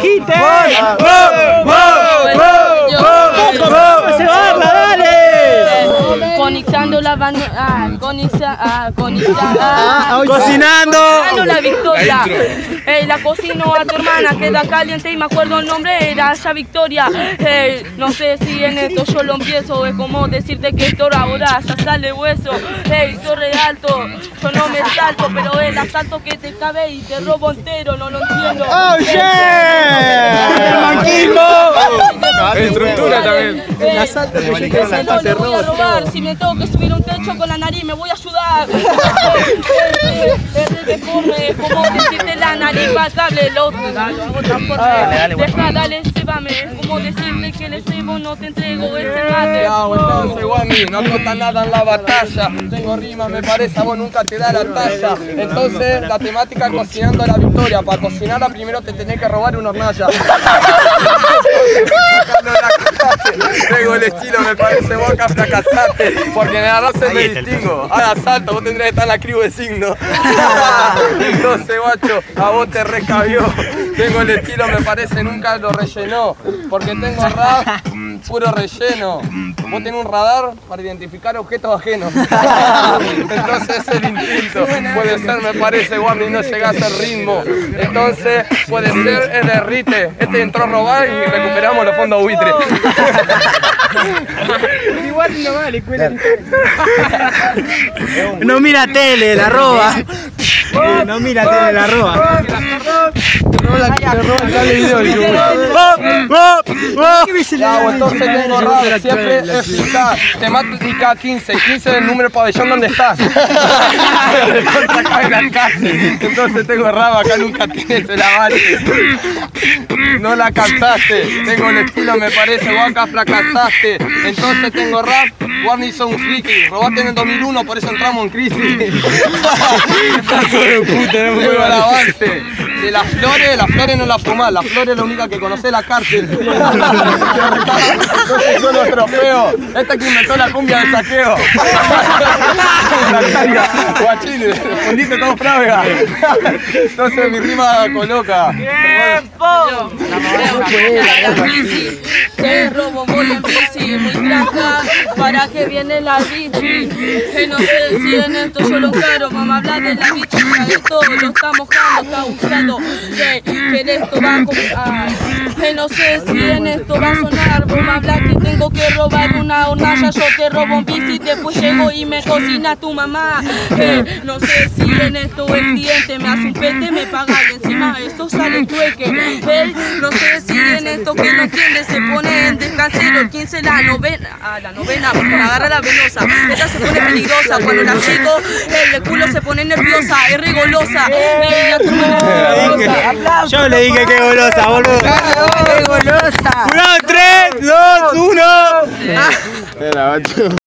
dijiste. Conectando la cocinando la victoria. La cocino a tu hermana, queda caliente y me acuerdo el nombre, era ya Victoria. No sé si en esto yo lo empiezo, es como decirte que esto ahora ya sale hueso. Torre alto, yo no me salto, pero el asalto que te cabe y te robo entero, no lo entiendo. ¡Oh, yeah! ¡El manquismo! Estructura también. El asalto que yo te voy a robar, si me tengo que subir un techo con la nariz, me voy a ayudar. Que corre, como decirte la nariz pasable, lo hago otra forma. Deja, dale, cébame, como decirte que le cebo, no te entrego ese mate. Entonces, Guami, no nota nada en la batalla. Tengo rima, me parece, a vos nunca te da la talla. Entonces, la temática es cocinando la victoria. Para cocinarla primero te tenés que robar una hornalla. Tengo el estilo, me parece, vos acá fracasaste. Porque en la raza me distingo. Ahora salto, vos tendrás que estar en la criu de signo. Entonces, guacho, a vos te recabió. Tengo el estilo, me parece, nunca lo rellenó. Porque tengo rap, puro relleno. Vos tenés un radar para identificar objetos ajenos. Entonces es el instinto. Puede ser, me parece, Guami, no llegás al ritmo. Entonces, puede ser el derrite. Este entró a robar y recuperamos los fondos buitres. Igual no vale, no mira tele, la roba. No mira tele, la roba. Entonces tengo rap, siempre explicar. Temática 15, 15 es el número pabellón donde estás. Entonces tengo rap, acá nunca tienes el avance. No la captaste, tengo el estilo, me parece, vos acá fracasaste. Entonces tengo rap, Warner hizo un friki, robaste en el 2001, por eso entramos en crisis. Tengo el avance. De las flores no las fumás, las flores es la única que conocés, la cárcel. Entonces son los trofeos. Este que inventó la cumbia del saqueo. La carga, guachín, respondiste todo frávega. Entonces mi rima coloca. ¡Tiempo! Te robo, voy en bici, muy blanca, ¿para qué viene la bici? Que no sé si en esto yo lo encaro, mamá habla de la bichita, esto lo está mojando, está usando, que en esto va a que no sé si en esto va a sonar, mamá habla que tengo que robar una hornalla, yo te robo en bici, después llego y me cocina tu mamá, no sé si en esto el cliente me hace un pete, me paga y encima esto sale trueque, no sé si en esto que no entiende se pone en descansero, el 15 la novena, porque agarra la venosa, ella se pone peligrosa, cuando la chico el culo se pone nerviosa, es rigolosa, yo le dije que golosa, boludo. ¡Qué golosa! 1, 3, 2, 1.